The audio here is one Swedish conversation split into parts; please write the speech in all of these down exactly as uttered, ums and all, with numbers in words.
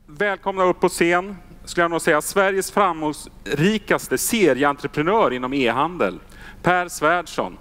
välkomna upp på scen, skulle jag nog säga, Sveriges framgångsrikaste serieentreprenör inom e-handel, Pär Svärdson.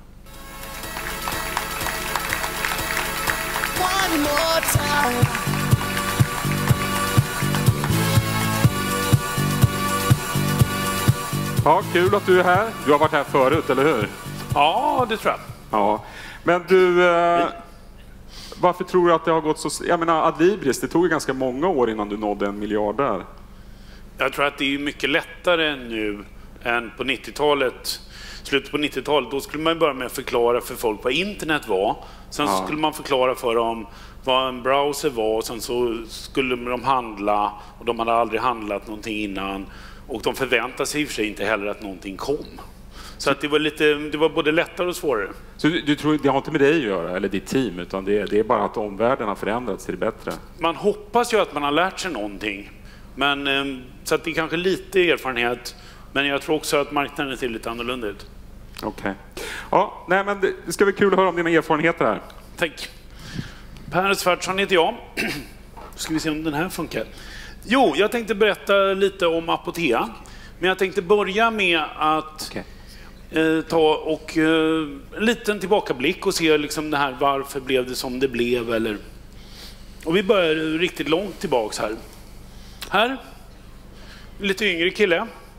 Ja, kul att du är här. Du har varit här förut, eller hur? Ja, det tror jag. Ja, men du, eh, varför tror du att det har gått så... Jag menar, Adlibris, det tog ju ganska många år innan du nådde en miljard där. Jag tror att det är mycket lättare nu än på nittiotalet. Slutet på nittiotalet, då skulle man börja med att förklara för folk vad internet var. Sen ja. så skulle man förklara för dem vad en browser var. Och sen så skulle de handla, och de hade aldrig handlat någonting innan. Och de förväntade sig i och för sig inte heller att någonting kom. Så att det var lite, det var både lättare och svårare. Så du, du tror det har inte med dig att göra, eller ditt team, utan det är, det är bara att omvärlden har förändrats till det bättre? Man hoppas ju att man har lärt sig någonting. Men, så att det är kanske lite erfarenhet. Men jag tror också att marknaden är lite annorlunda ut. Okej. Okay. Ja, nej, men det ska bli kul att höra om dina erfarenheter här. Tack. Pär Svärdson heter jag. Då ska vi se om den här funkar. Jo, jag tänkte berätta lite om Apotea. Men jag tänkte börja med att okay. eh, ta och eh, en liten tillbakablick och se liksom det här, varför blev det som det blev. Eller... Och vi börjar riktigt långt tillbaks här. Här, en lite yngre kille.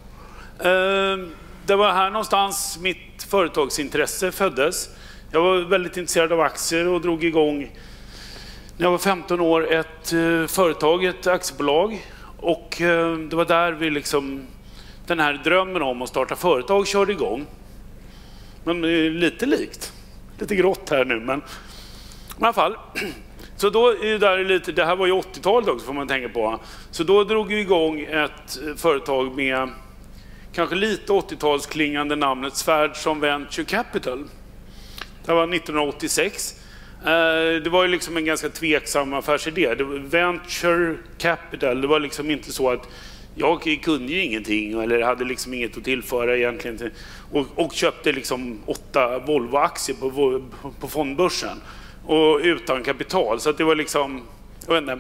Eh, det var här någonstans mitt företagsintresse föddes. Jag var väldigt intresserad av aktier och drog igång när jag var femton år ett eh, företag, ett aktiebolag. Och eh, det var där vi liksom, den här drömmen om att starta företag körde igång. Men det är lite likt. Lite grått här nu, men i alla fall. Så då är det där lite, det här var ju åttiotalet också får man tänka på. Så då drog vi igång ett företag med kanske lite åttiotalsklingande namnet Svärdson Venture Capital. Det var nittonhundraåttiosex. Det var ju liksom en ganska tveksam affärsidé. Det var Venture Capital, det var liksom inte så att jag kunde ju ingenting eller hade liksom inget att tillföra egentligen till, och, och köpte liksom åtta Volvo-aktier på, på fondbörsen och utan kapital, så att det var liksom, jag vet inte.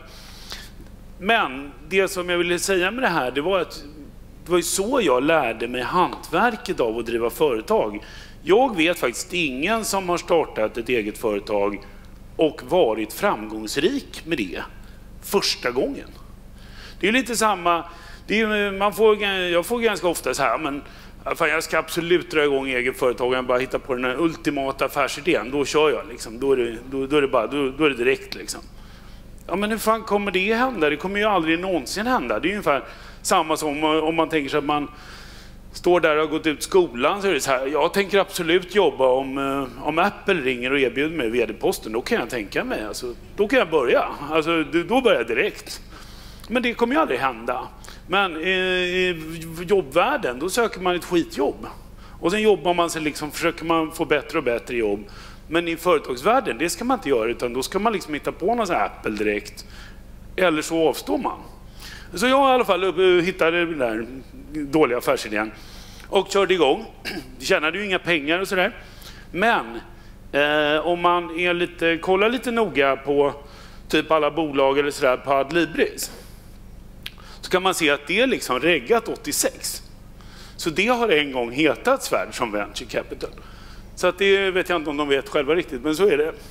Men det som jag ville säga med det här, det var att det var ju så jag lärde mig hantverket av att driva företag. Jag vet faktiskt ingen som har startat ett eget företag och varit framgångsrik med det första gången. Det är lite samma, det är, man får, jag får ganska ofta så här, men fan, jag ska absolut dra igång eget företag, jag bara hittar på den här ultimata affärsidén, då kör jag liksom, då är det, då, då är det bara, då, då är det direkt liksom. Ja, men hur fan kommer det hända? Det kommer ju aldrig någonsin hända. Det är ungefär samma som om man tänker sig att man står där och har gått ut skolan, så är det så här, jag tänker absolut jobba om, om Apple ringer och erbjuder mig vd-posten, då kan jag tänka mig, alltså, då kan jag börja, alltså, då börjar jag direkt. Men det kommer ju aldrig hända. Men i, i jobbvärlden, då söker man ett skitjobb. Och sen jobbar man sig liksom, försöker man få bättre och bättre jobb. Men i företagsvärlden, det ska man inte göra, utan då ska man liksom hitta på någon sån här Apple direkt. Eller så avstår man. Så jag i alla fall hittade den där dåliga affärsidén och körde igång. Tjänade ju inga pengar och sådär. Men eh, om man är lite, kollar lite noga på typ alla bolag eller sådär på Adlibris, så kan man se att det är liksom reggat åttiosex. Så det har en gång hetat Svärdson Venture Capital. Så att det vet jag inte om de vet själva riktigt, men så är det.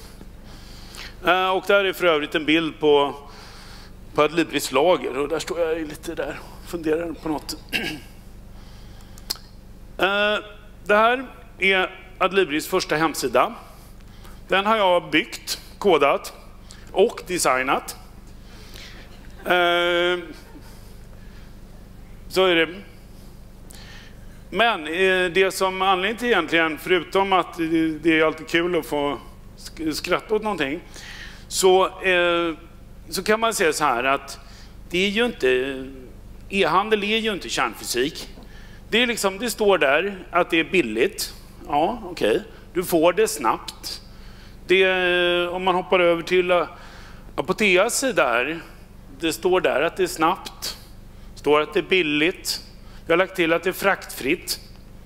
Eh, och där är för övrigt en bild på på Adlibris lager, och där står jag lite där och funderar på något. uh, det här är Adlibris första hemsida. Den har jag byggt, kodat och designat. Uh, så är det. Men uh, det som anledningen till egentligen, förutom att uh, det är alltid kul att få sk skratta åt någonting, så uh, så kan man säga så här att det är ju inte, e-handel är ju inte kärnfysik. Det är liksom, det står där att det är billigt. Ja, okej. Okay. Du får det snabbt. Det, om man hoppar över till Apoteas sida där, det står där att det är snabbt. Det står att det är billigt. Vi har lagt till att det är fraktfritt.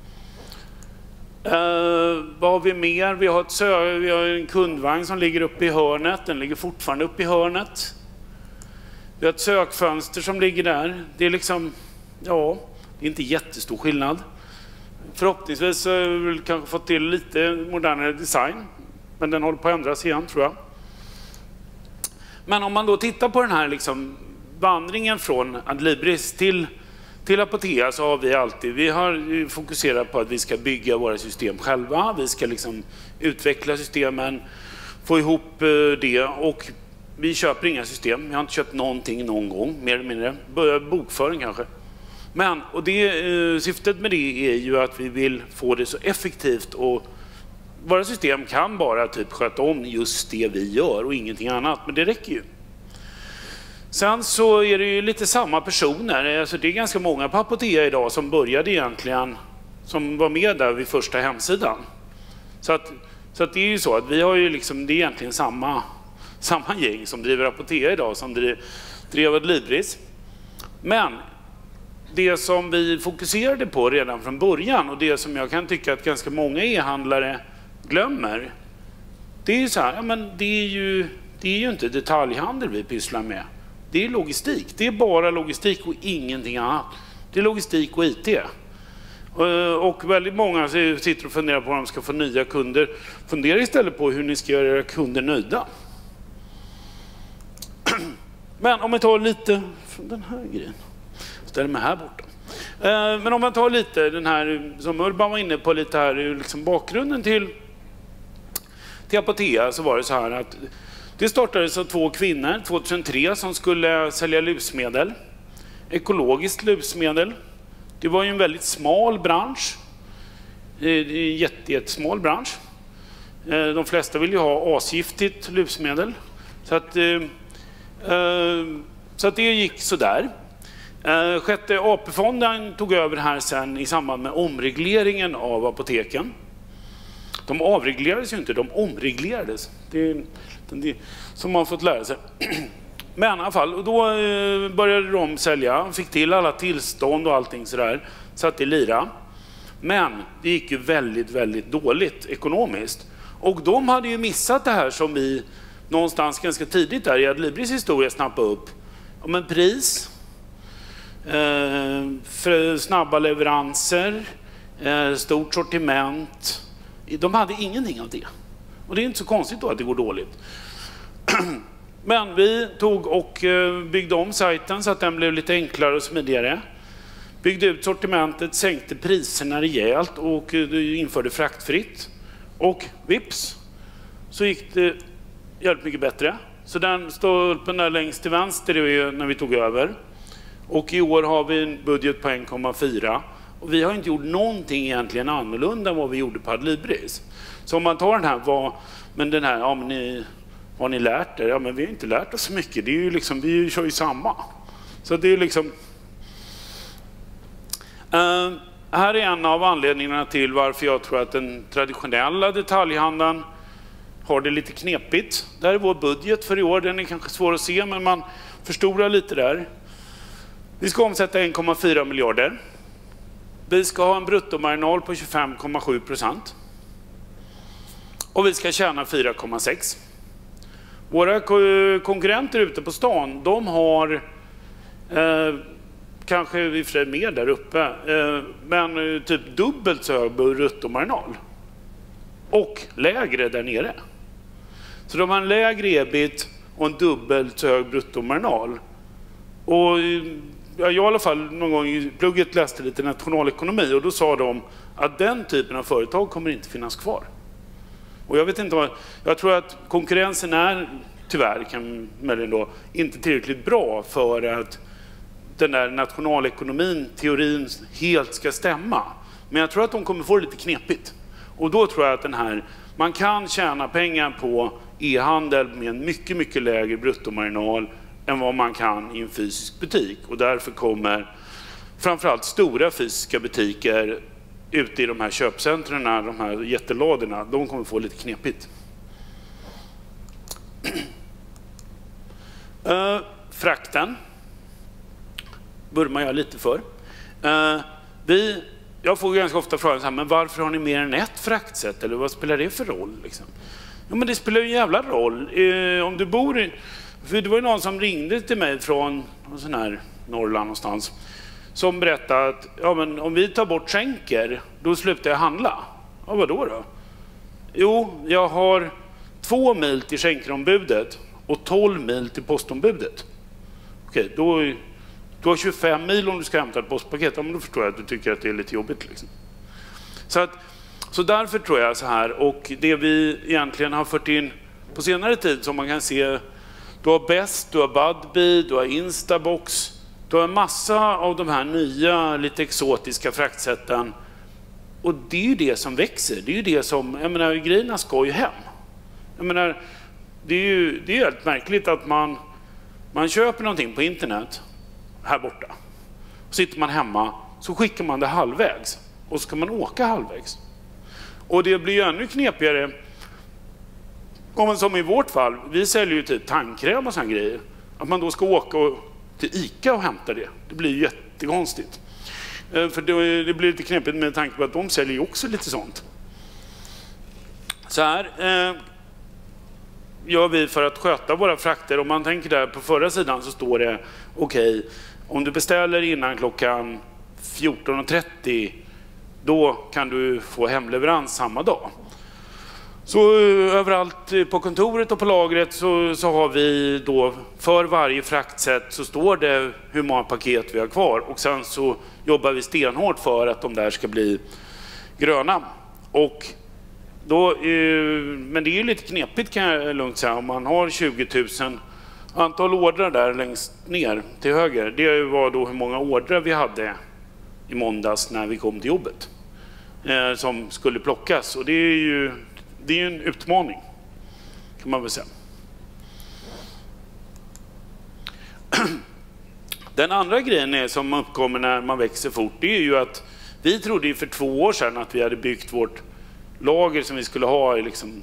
Uh, vad har vi mer? Vi har, ett sö vi har en kundvagn som ligger uppe i hörnet. Den ligger fortfarande uppe i hörnet. Vi har ett sökfönster som ligger där. Det är liksom, ja, det är inte jättestor skillnad. Förhoppningsvis har vi kanske fått till lite modernare design. Men den håller på att ändras igen, tror jag. Men om man då tittar på den här liksom vandringen från Adlibris till, till Apotea, så har vi alltid, vi har fokuserat på att vi ska bygga våra system själva. Vi ska liksom utveckla systemen, få ihop det, och vi köper inga system. Jag har inte köpt någonting någon gång, mer eller mindre. Börja bokföring kanske. Men, och det, syftet med det är ju att vi vill få det så effektivt, och våra system kan bara typ sköta om just det vi gör och ingenting annat, men det räcker ju. Sen så är det ju lite samma personer, alltså det är ganska många på Apotea idag som började egentligen, som var med där vid första hemsidan. Så att, så att det är ju så att vi har ju liksom, det är egentligen samma, samma gäng som driver Apotea idag som drev, drev Adlibris. Men det som vi fokuserade på redan från början, och det som jag kan tycka att ganska många e-handlare glömmer, det är ju så här, ja, men det är ju, det är ju inte detaljhandel vi pysslar med. Det är logistik. Det är bara logistik och ingenting annat. Det är logistik och I T. Och väldigt många sitter och funderar på om de ska få nya kunder. Fundera istället på hur ni ska göra era kunder nöjda. Men om vi tar lite från den här grejen. Ställer mig här borta. Men om man tar lite den här, som Urban var inne på lite här, liksom bakgrunden till, till Apotea, så var det så här att det startades av två kvinnor tjugohundratre som skulle sälja livsmedel. Ekologiskt livsmedel. Det var ju en väldigt smal bransch. En jättesmal bransch. De flesta vill ju ha asgiftigt livsmedel. Så att, så att det gick så där. Sjätte A P-fonden tog över här sen i samband med omregleringen av apoteken. De avreglerades ju inte, de omreglerades. Det är det som man fått lära sig. Men i alla fall, och då började de sälja, fick till alla tillstånd och allting sådär, så att det lira. Men det gick ju väldigt, väldigt dåligt ekonomiskt. Och de hade ju missat det här som vi någonstans ganska tidigt där i Adlibris historia snappade upp. Om en pris, eh, för snabba leveranser, eh, stort sortiment. De hade ingenting av det. Och det är inte så konstigt då att det går dåligt. Men vi tog och byggde om sajten så att den blev lite enklare och smidigare. Byggde ut sortimentet, sänkte priserna rejält och införde fraktfritt. Och vips, så gick det jävligt mycket bättre. Så den stolpen där längst till vänster är när vi tog över. Och i år har vi en budget på en komma fyra. Och vi har inte gjort någonting egentligen annorlunda än vad vi gjorde på Adlibris. Så om man tar den här, vad, men den här, ja men ni, har ni lärt er? Ja men vi har inte lärt oss så mycket, det är ju liksom, vi kör ju samma. Så det är liksom... Uh, här är en av anledningarna till varför jag tror att den traditionella detaljhandeln har det lite knepigt. Där är vår budget för i år, den är kanske svår att se, men man förstorar lite där. Vi ska omsätta en komma fyra miljarder. Vi ska ha en bruttomarginal på tjugofem komma sju procent. Och vi ska tjäna fyra komma sex. Våra konkurrenter ute på stan, de har eh, kanske i och för sig mer där uppe, eh, men typ dubbelt så hög bruttomarginal. Och lägre där nere. Så de har en lägre ebit och en dubbelt så hög bruttomarginal. Och jag i alla fall någon gång i plugget läste lite nationalekonomi och då sa de att den typen av företag kommer inte finnas kvar. Och jag vet inte vad, jag tror att konkurrensen är tyvärr kan möjligen då inte tillräckligt bra för att den där nationalekonomin, teorin helt ska stämma. Men jag tror att de kommer få det lite knepigt. Och då tror jag att den här, man kan tjäna pengar på e-handel med en mycket, mycket lägre bruttomarginal än vad man kan i en fysisk butik. Och därför kommer framförallt stora fysiska butiker ute i de här köpcentren, de här jättelådorna, de kommer få lite knepigt. Uh, frakten vurmar jag lite för. Uh, vi, jag får ganska ofta frågan så här, men varför har ni mer än ett fraktsätt? Eller vad spelar det för roll? Liksom? Ja, men det spelar ju en jävla roll. Uh, om du bor i, För det var ju någon som ringde till mig från en sån här Norrland någonstans. Som berättade att ja, men om vi tar bort skänker, då slutar jag handla. Ja, vadå då? Jo, jag har två mil till skänkerombudet och tolv mil till postombudet. Okej, då, du har tjugofem mil om du ska hämta ett postpaket. Ja, men då förstår jag att du tycker att det är lite jobbigt. Liksom. Så, att, så därför tror jag så här, och det vi egentligen har fört in på senare tid som man kan se, du har Best, du har Budbee, du har Instabox, du har en massa av de här nya, lite exotiska fraktsätten. Och det är ju det som växer. Det är ju det som, jag menar, grejerna ska ju hem. Jag menar, det är ju det är helt märkligt att man, man köper någonting på internet här borta. Och sitter man hemma så skickar man det halvvägs. Och så ska man åka halvvägs. Och det blir ju ännu knepigare. Om man som i vårt fall, vi säljer ju typ tandkräm och sådana grejer. Att man då ska åka och, till ICA och hämta det. Det blir jättekonstigt. För det, det blir lite knepigt med tanke på att de säljer ju också lite sånt. Så här eh, gör vi för att sköta våra frakter. Om man tänker där på förra sidan så står det okej, okay, om du beställer innan klockan fjorton trettio då kan du få hemleverans samma dag. Så överallt på kontoret och på lagret så, så har vi då för varje fraktsätt så står det hur många paket vi har kvar och sen så jobbar vi stenhårt för att de där ska bli gröna. Och då, eh, men det är ju lite knepigt kan jag lugnt säga om man har tjugo tusen antal ordrar där längst ner till höger. Det var då hur många ordrar vi hade i måndags när vi kom till jobbet eh, som skulle plockas och det är ju Det är en utmaning, kan man väl säga. Den andra grejen är som uppkommer när man växer fort, det är ju att vi trodde ju för två år sedan att vi hade byggt vårt lager som vi skulle ha. Liksom.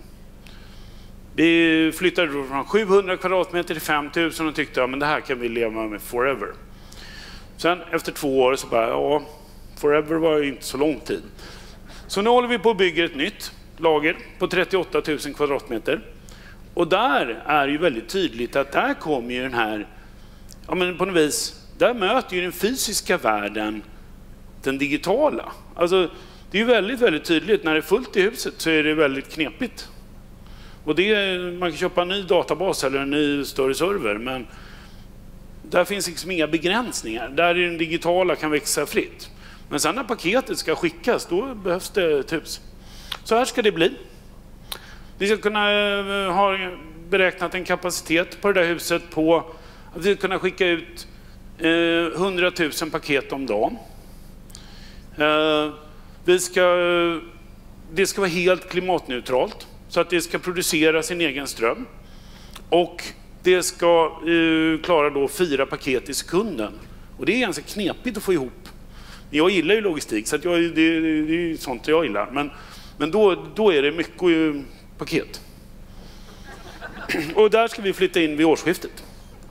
Vi flyttade från sjuhundra kvadratmeter till fem tusen och tyckte att ja, det här kan vi leva med forever. Sen efter två år så bara, ja, forever var ju inte så lång tid. Så nu håller vi på att bygga ett nytt lager på trettioåtta tusen kvadratmeter. Och där är ju väldigt tydligt att där kommer ju den här, ja men på något vis, där möter ju den fysiska världen den digitala. Alltså det är ju väldigt, väldigt tydligt, när det är fullt i huset så är det väldigt knepigt. Och det är, man kan köpa en ny databas eller en ny större server, men där finns liksom inga begränsningar. Där är den digitala kan växa fritt. Men sen när paketet ska skickas, då behövs det ett hus. Så här ska det bli. Vi ska kunna ha beräknat en kapacitet på det där huset på att vi ska kunna skicka ut eh, hundra tusen paket om dagen. Eh, vi ska, det ska vara helt klimatneutralt så att det ska producera sin egen ström. Och det ska eh, klara då fyra paket i sekunden. Och det är ganska knepigt att få ihop. Jag gillar ju logistik så att jag, det, det, det är sånt jag gillar. Men Men då, då är det mycket paket. Och där ska vi flytta in vid årsskiftet.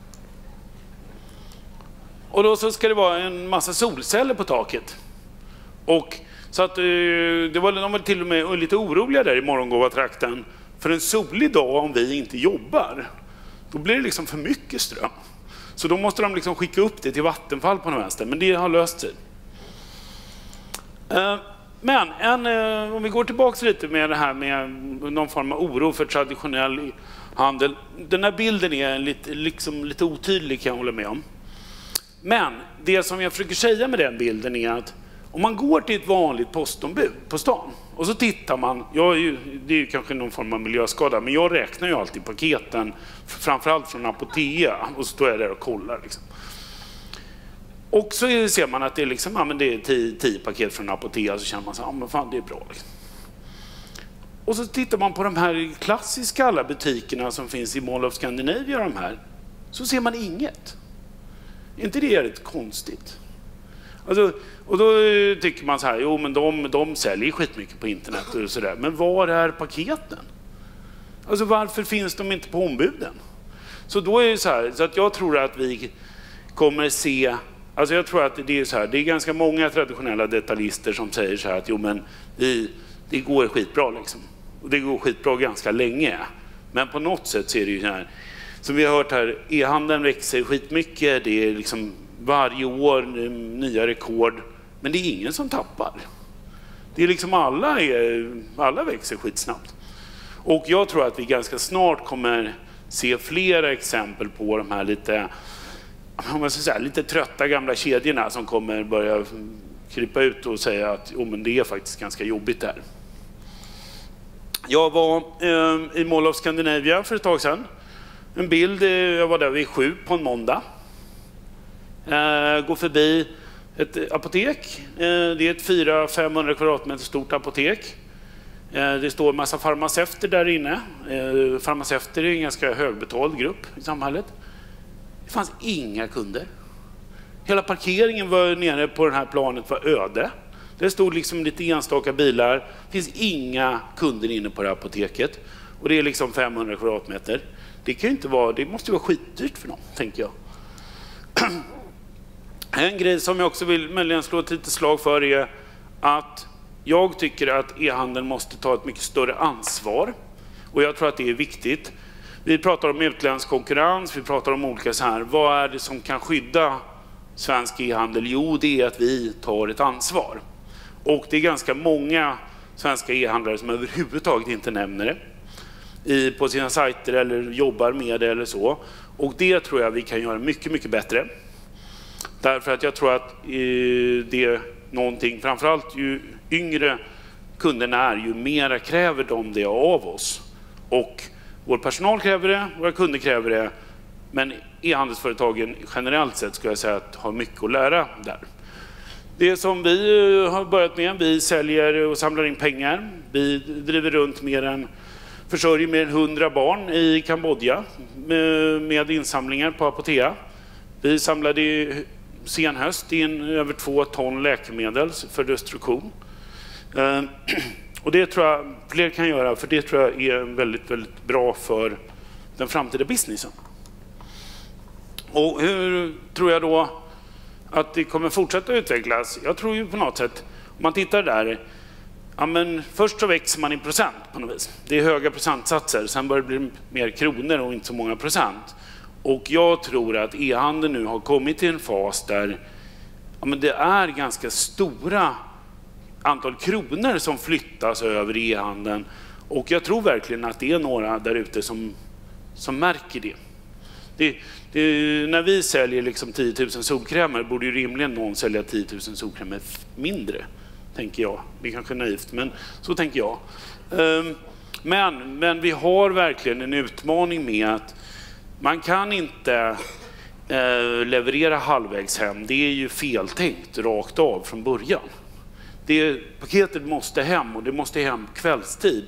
Och då så ska det vara en massa solceller på taket. Och så att det var, de var till och med lite oroliga där i Morgongåva-trakten. För en solig dag om vi inte jobbar, då blir det liksom för mycket ström. Så då måste de liksom skicka upp det till Vattenfall på något vänster. Men det har löst sig. Men en, om vi går tillbaka lite med det här med någon form av oro för traditionell handel. Den här bilden är lite, liksom, lite otydlig kan jag hålla med om. Men det som jag försöker säga med den bilden är att om man går till ett vanligt postombud på stan och så tittar man, jag är ju, det är ju kanske någon form av miljöskada, men jag räknar ju alltid paketen, framförallt från Apotea, och så står jag där och kollar liksom. Och så ser man att det är, liksom, ja, men det är tio, tio paket från Apotea, så känner man så ja men fan det är bra. Liksom. Och så tittar man på de här klassiska alla butikerna som finns i Mall of Scandinavia, de här, så ser man inget. Är inte det rätt konstigt? Alltså, och då tycker man så här, jo men de, de säljer skitmycket på internet och sådär. Men var är paketen? Alltså varför finns de inte på ombuden? Så då är det så här, så att jag tror att vi kommer se, alltså jag tror att det är så här, det är ganska många traditionella detaljister som säger så här att jo men vi, det går skitbra liksom. Och det går skitbra ganska länge. Men på något sätt så är det ju så här, som vi har hört här, e-handeln växer skitmycket. Det är liksom varje år nya rekord. Men det är ingen som tappar. Det är liksom alla, är, alla växer skitsnabbt. Och jag tror att vi ganska snart kommer se flera exempel på de här lite, om man ska säga, lite trötta gamla kedjorna som kommer börja krypa ut och säga att oh, men det är faktiskt ganska jobbigt där. Jag var eh, i Mall of Scandinavia för ett tag sedan. En bild, jag var där vid sju på en måndag. Eh, går förbi ett apotek. Eh, det är ett fyra till femhundra kvadratmeter stort apotek. Eh, det står en massa farmaceuter där inne. Eh, farmaceuter är en ganska högbetald grupp i samhället. Det fanns inga kunder. Hela parkeringen var nere på det här planet var öde. Det stod liksom lite enstaka bilar. Det finns inga kunder inne på det här apoteket. Och det är liksom femhundra kvadratmeter. Det kan ju inte vara, det måste ju vara skitdyrt för någon, tänker jag. En grej som jag också vill möjligen slå ett litet slag för är att jag tycker att e-handeln måste ta ett mycket större ansvar. Och jag tror att det är viktigt. Vi pratar om utländsk konkurrens, vi pratar om olika så här. Vad är det som kan skydda svensk e-handel? Jo, det är att vi tar ett ansvar. Och det är ganska många svenska e-handlare som överhuvudtaget inte nämner det i, på sina sajter eller jobbar med det eller så. Och det tror jag vi kan göra mycket, mycket bättre. Därför att jag tror att eh, det är någonting, framförallt ju yngre kunderna är, ju mera kräver de det av oss. Och vår personal kräver det, våra kunder kräver det. Men e-handelsföretagen generellt sett ska jag säga att har mycket att lära där. Det som vi har börjat med, vi säljer och samlar in pengar. Vi driver runt mer än, försörjer mer än hundra barn i Kambodja med, med insamlingar på Apotea. Vi samlade i sen höst in över två ton läkemedel för destruktion. Eh, och det tror jag fler kan göra, för det tror jag är väldigt, väldigt bra för den framtida businessen. Och hur tror jag då att det kommer fortsätta utvecklas? Jag tror ju på något sätt, om man tittar där, ja men först så växer man i procent på något vis. Det är höga procentsatser, sen börjar det bli mer kronor och inte så många procent. Och jag tror att e-handeln nu har kommit till en fas där ja men det är ganska stora antal kronor som flyttas över i e-handeln. Och jag tror verkligen att det är några där ute som, som märker det. Det, det, när vi säljer liksom tio tusen solkrämer borde ju rimligen någon sälja tio tusen solkrämer mindre, tänker jag. Det är kanske naivt, men så tänker jag. Men, men vi har verkligen en utmaning med att man kan inte leverera halvvägs hem. Det är ju feltänkt rakt av från början. Det, paketet måste hem och det måste hem kvällstid.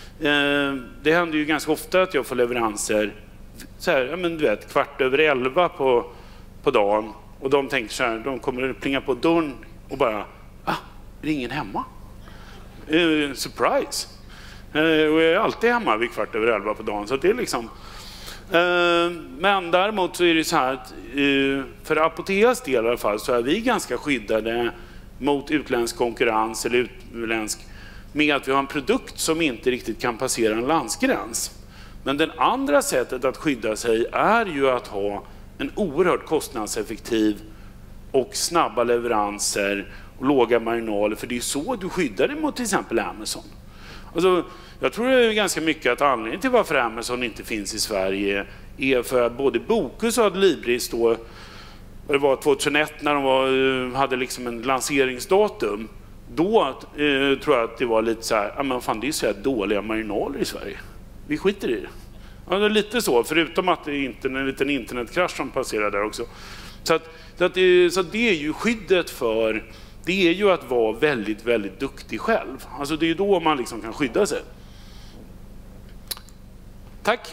Det händer ju ganska ofta att jag får leveranser så här, ja men du vet, kvart över elva på, på dagen, och de tänker så här, de kommer att plinga på dörren och bara, ah, är det ingen hemma? Uh, surprise! Uh, och jag är alltid hemma vid kvart över elva på dagen, så det är liksom... Uh, men däremot så är det så här att uh, för Apoteas del i alla fall så är vi ganska skyddade mot utländsk konkurrens eller utländsk, med att vi har en produkt som inte riktigt kan passera en landsgräns. Men det andra sättet att skydda sig är ju att ha en oerhört kostnadseffektiv och snabba leveranser och låga marginaler. För det är så du skyddar dig mot till exempel Amazon. Alltså, jag tror det är ganska mycket att anledningen till varför Amazon inte finns i Sverige är för att både Bokus och Adlibris då, det var tjugohundraett när de var, hade liksom en lanseringsdatum. Då eh, tror jag att det var lite så här, ja men fan, det är så här dåliga marginaler i Sverige. Vi skiter i det. Ja, det är lite så, förutom att det är inte en liten internetkrasch som passerar där också. Så, att, så, att det, så att det är ju skyddet för, det är ju att vara väldigt, väldigt duktig själv. Alltså det är ju då man liksom kan skydda sig. Tack.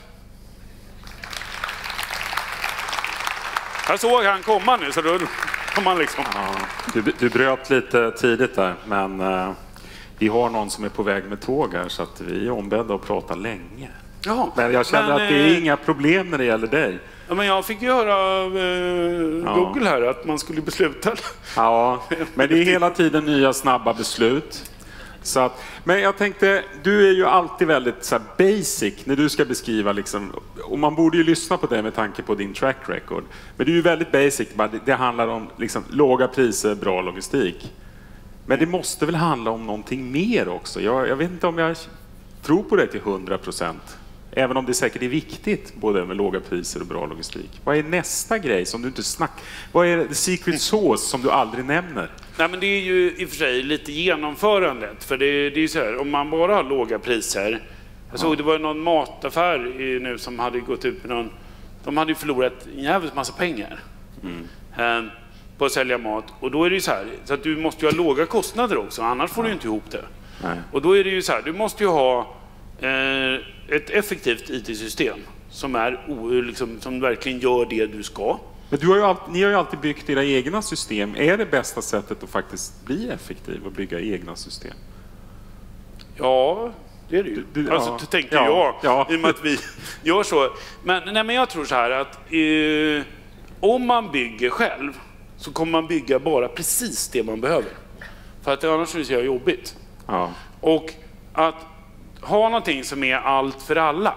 Jag såg han komma nu, så då kom man liksom. Ja, du, du bröt lite tidigt där, men uh, vi har någon som är på väg med tåg här, så att vi är ombedda att prata länge. Jaha, men jag känner men, att det är eh, inga problem när det gäller dig. Ja, men jag fick ju höra av eh, ja. Google här att man skulle besluta. Ja, men det är hela tiden nya snabba beslut. Så att, men jag tänkte, du är ju alltid väldigt så här basic när du ska beskriva liksom, och man borde ju lyssna på det med tanke på din track record. Men du är ju väldigt basic, det, det handlar om liksom, låga priser, bra logistik. Men det måste väl handla om någonting mer också. Jag, jag vet inte om jag tror på det till hundra procent. Även om det säkert är viktigt, både med låga priser och bra logistik. Vad är nästa grej som du inte snackar? Vad är the secret sauce som du aldrig nämner? Nej, men det är ju i och för sig lite genomförandet. För det, det är ju så här, om man bara har låga priser. Jag såg det var någon mataffär nu som hade gått ut med någon. De hade ju förlorat en jävligt massa pengar mm. eh, på att sälja mat. Och då är det ju så här, så att du måste ju ha låga kostnader också. Annars får ja. du inte ihop det. Nej. Och då är det ju så här, du måste ju ha eh, ett effektivt I T-system som, är, liksom, som verkligen gör det du ska. Men du har ju alltid, ni har ju alltid byggt era egna system. Är det bästa sättet att faktiskt bli effektiv och bygga egna system? Ja, det är det ju. Du, du, alltså, ja. tänker ja, jag, ja. i och med att vi gör så. Men, nej, men jag tror så här att eh, om man bygger själv så kommer man bygga bara precis det man behöver. För att annars är det så jobbigt. Ja. Och att ha någonting som är allt för alla,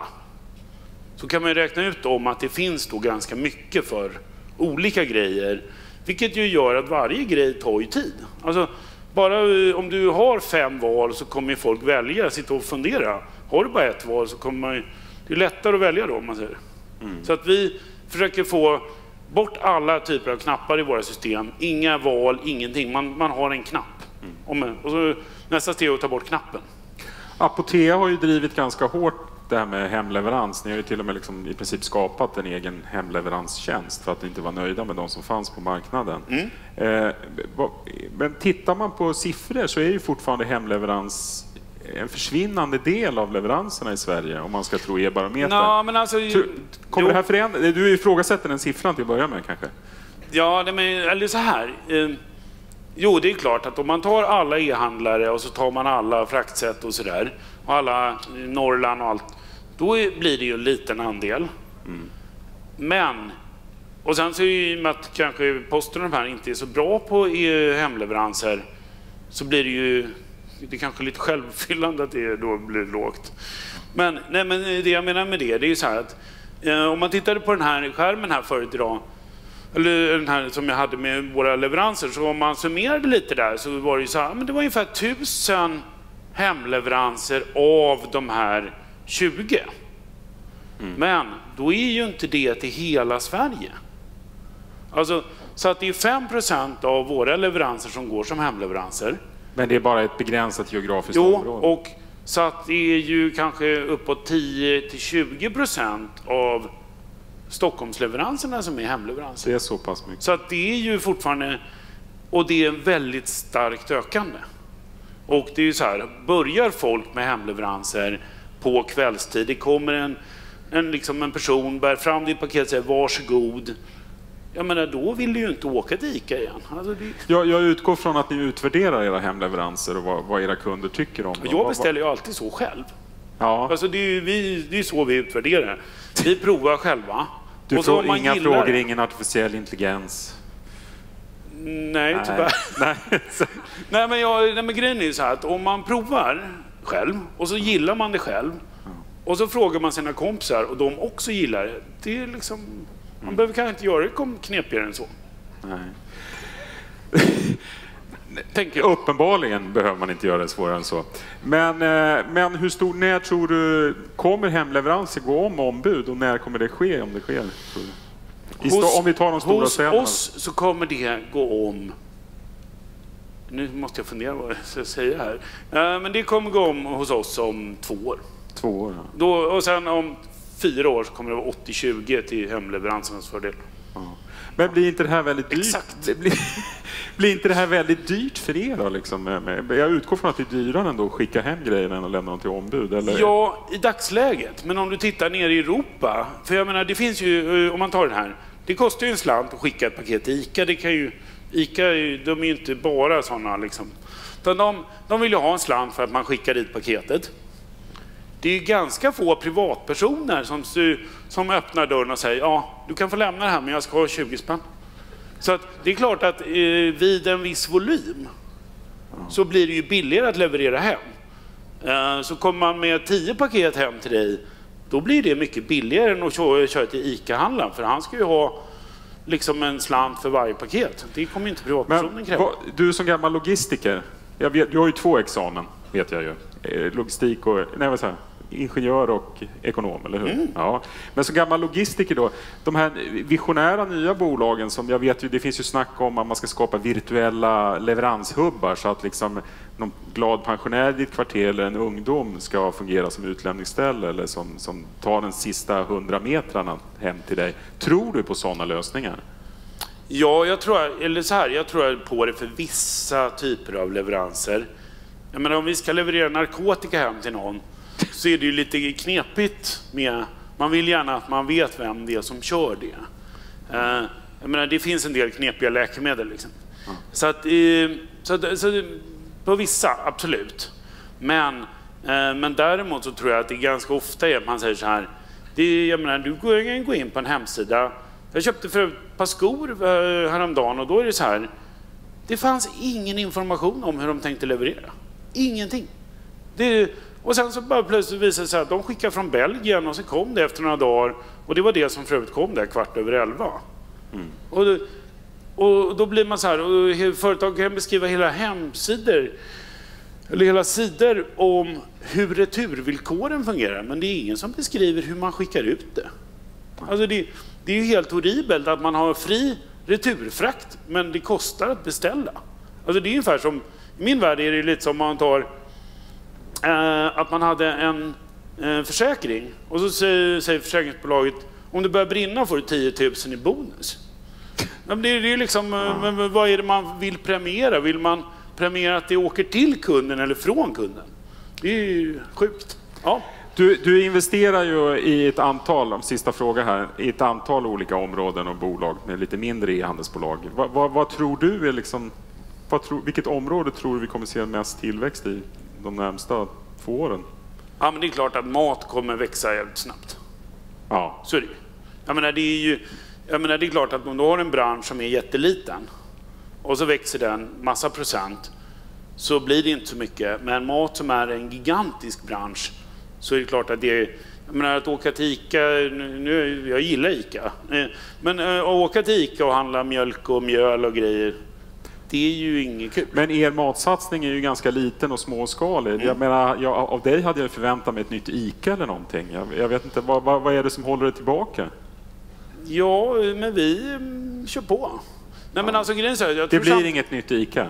så kan man räkna ut om att det finns då ganska mycket för olika grejer, vilket ju gör att varje grej tar ju tid. Alltså, bara om du har fem val så kommer folk välja, sitta och fundera. Har du bara ett val så kommer man ju, det är lättare att välja då, om man säger. Mm. Så att vi försöker få bort alla typer av knappar i våra system. Inga val, ingenting. Man, man har en knapp. Mm. Om, och så nästa steg är att ta bort knappen. Apotea har ju drivit ganska hårt det här med hemleverans. Ni har ju till och med liksom i princip skapat en egen hemleveranstjänst för att ni inte var nöjda med de som fanns på marknaden. Mm. Eh, men tittar man på siffror så är ju fortfarande hemleverans en försvinnande del av leveranserna i Sverige, om man ska tro e-barometern. No, men alltså, kommer jo. det här förändra? Du ifrågasätter den siffran till att börja med kanske? Ja, det men, eller så här. Eh, jo, det är klart att om man tar alla e-handlare och så tar man alla fraktsätt och sådär, och alla Norrland och allt, då blir det ju en liten andel. Mm. Men, och sen så är det ju med att kanske posten och de här inte är så bra på hemleveranser, så blir det ju det är kanske lite självfyllande att det då blir lågt. Men, nej, men det jag menar med det, det är ju så här att eh, om man tittade på den här skärmen här förut idag, eller den här som jag hade med våra leveranser, så om man summerade lite där så var det ju så här, men det var ungefär tusen hemleveranser av de här tjugo. Mm. Men då är ju inte det till hela Sverige. Alltså, så att det är fem procent av våra leveranser som går som hemleveranser. Men det är bara ett begränsat geografiskt jo, område. Och så att det är ju kanske uppåt tio till tjugo procent av Stockholmsleveranserna som är hemleveranser. Det är så pass mycket. Så att det är ju fortfarande, och det är väldigt starkt ökande. Och det är ju så här, börjar folk med hemleveranser på kvällstid, det kommer en, en, liksom en person, bär fram ditt paket och säger varsågod. Jag menar, då vill du ju inte åka till ICA igen. Alltså det... jag, jag utgår från att ni utvärderar era hemleveranser och vad, vad era kunder tycker om dem. Jag beställer ju alltid så själv. Ja. Alltså det är ju vi, det är så vi utvärderar. Vi provar själva. Du får inga frågor, det. Ingen artificiell intelligens. Nej, nej. tyvärr. Nej. nej, men jag, nej, men grejen är ju så här att om man provar själv och så gillar man det själv och så frågar man sina kompisar och de också gillar det. Det är liksom... Man mm. behöver kanske inte göra det knepigare än så. Nej. Tänker jag. Uppenbarligen behöver man inte göra det svårare än så. Men, men hur stor, när tror du kommer hemleveranser gå om ombud och när kommer det ske, om det sker? Tror du? Hos, om vi tar de stora hos städerna. oss så kommer det gå om. Nu måste jag fundera vad jag ska säga här. Men det kommer gå om hos oss om två år. Två år, ja. Då, och sen om fyra år så kommer det vara åttio tjugo till hemleveransernas fördel. Ja. Men blir inte det här väldigt dyrt? Exakt. Blir, blir inte det här väldigt dyrt för er då? Liksom? Jag utgår från att det är dyrare ändå att skicka hem grejerna än att lämna dem till ombud, eller? Ja, i dagsläget. Men om du tittar ner i Europa, för jag menar, det finns ju, om man tar den här, det kostar ju en slant att skicka ett paket till ICA. Det kan ju, ICA de är ju inte bara sådana liksom. De, de vill ju ha en slant för att man skickar dit paketet. Det är ganska få privatpersoner som, som öppnar dörren och säger ja, du kan få lämna det här men jag ska ha tjugo spänn. Så att det är klart att eh, vid en viss volym så blir det ju billigare att leverera hem. Så kommer man med tio paket hem till dig, då blir det mycket billigare än att köra till ICA-handlaren, för han ska ju ha liksom en slant för varje paket. Det kommer inte privatpersonen kräva. Vad, du som gammal logistiker, jag vet, du har ju två examen, vet jag ju. Logistik och, nej vad säger jag, ingenjör och ekonom, eller hur? Mm. Ja. Men som gammal logistiker då, de här visionära nya bolagen som jag vet ju, det finns ju snack om att man ska skapa virtuella leveranshubbar så att liksom någon glad pensionär i ditt kvarter eller en ungdom ska fungera som utlämningsställe eller som, som tar den sista hundra metrarna hem till dig. Tror du på sådana lösningar? Ja, jag tror, eller så här, jag tror på det för vissa typer av leveranser. Jag menar, om vi ska leverera narkotika hem till någon så är det ju lite knepigt med, man vill gärna att man vet vem det är som kör det. Uh, jag menar, det finns en del knepiga läkemedel liksom. Mm. Så att, uh, så, så på vissa, absolut. Men, uh, men däremot så tror jag att det är ganska ofta är att man säger så här, det är, jag menar, du går, går in på en hemsida. Jag köpte för ett par skor uh, häromdagen och då är det så här, det fanns ingen information om hur de tänkte leverera. Ingenting. Det, och sen så bara plötsligt visade det sig att de skickade från Belgien och så kom det efter några dagar. Och det var det som för övrigt kom där kvart över elva. Mm. Och, då, och då blir man så här, och företag kan beskriva hela hemsidor eller hela sidor om hur returvillkoren fungerar. Men det är ingen som beskriver hur man skickar ut det. Alltså det, det är ju helt horribelt att man har fri returfrakt men det kostar att beställa. Alltså det är ungefär som, i min värld är det lite som man tar eh, att man hade en eh, försäkring och så säger, säger försäkringsbolaget, om det börjar brinna får du tio tusen i bonus. Men det är ju liksom, mm. men vad är det man vill premiera? Vill man premiera att det åker till kunden eller från kunden? Det är ju sjukt. Ja. Du, du investerar ju i ett antal, om sista fråga här, i ett antal olika områden och bolag med lite mindre e-handelsbolag. Vad, vad, vad tror du är liksom, vad tror, vilket område tror du vi kommer se mest tillväxt i de närmsta två åren? Ja, men det är klart att mat kommer växa jävligt snabbt. Ja. Så är det. Jag menar, det är ju, jag menar, det är klart att om du har en bransch som är jätteliten och så växer den massa procent så blir det inte så mycket. Men mat som är en gigantisk bransch så är det klart att det är, jag menar, att åka till ICA, nu, jag gillar ICA, men att åka till ICA och handla mjölk och mjöl och grejer, det är ju inget kul. Men er matsatsning är ju ganska liten och småskalig. Mm. Jag menar, jag, av dig hade jag förväntat mig ett nytt ICA eller någonting. Jag, jag vet inte, vad, vad, vad är det som håller det tillbaka? Ja, men vi mm, kör på. Nej, ja. men alltså, grejen är, jag det tror blir samt... inget nytt ICA?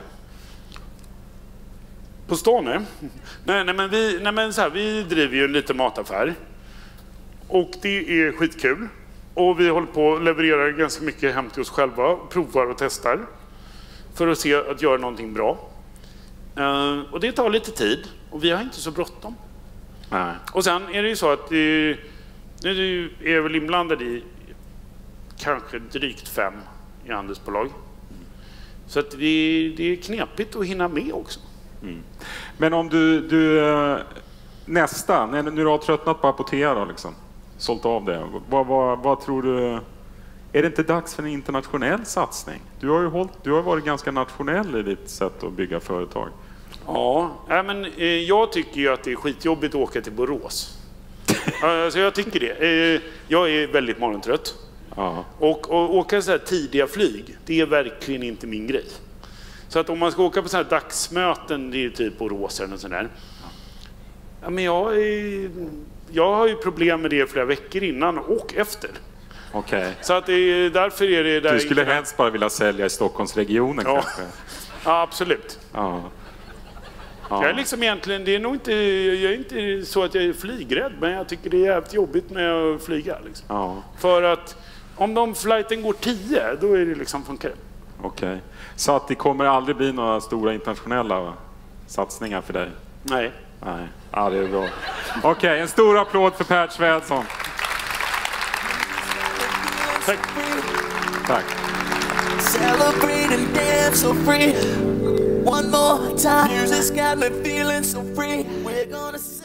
På stan, nej. Nej, nej, men, vi, nej, men så här, vi driver ju en liten mataffär. Och det är skitkul. Och vi håller på att leverera ganska mycket hem till oss själva. Provar och testar. För att se att göra någonting bra. Uh, och det tar lite tid. Och vi har inte så bråttom. Nej. Och sen är det ju så att det, det är väl inblandad i kanske drygt fem i handelsbolag. Så att det, det är knepigt att hinna med också. Mm. Men om du, du nästa, när du har tröttnat på Apotea då liksom, sålt av det, vad, vad, vad tror du, är det inte dags för en internationell satsning? Du har ju hållit, du har varit ganska nationell i ditt sätt att bygga företag. Ja, men jag tycker ju att det är skitjobbigt att åka till Borås. Alltså jag tycker det. Jag är väldigt morgontrött. Ja. Och, och åka så här tidiga flyg, det är verkligen inte min grej. Så att om man ska åka på så här dagsmöten, det är typ Borås eller något sånt där. Ja, men jag, är, jag har ju problem med det flera veckor innan och efter. Okej. Okay. Så att det är, därför är det där. Du skulle helst bara vilja sälja i Stockholmsregionen ja. kanske? Ja, absolut. Ja. Ja. Jag är liksom egentligen, det är nog inte, jag är inte så att jag är flygrädd, men jag tycker det är jävligt jobbigt med att flyga. Liksom. Ja. För att om de flighten går tio, då är det liksom funkar. Okej. Okay. Så att det kommer aldrig bli några stora internationella satsningar för dig? Nej. Nej. Ja, det är bra. Okej, okay, en stor applåd för Pär Svärdson. Tack. Tack. Celebrate and dance so free. One more time. Music's got me feeling so free. We're gonna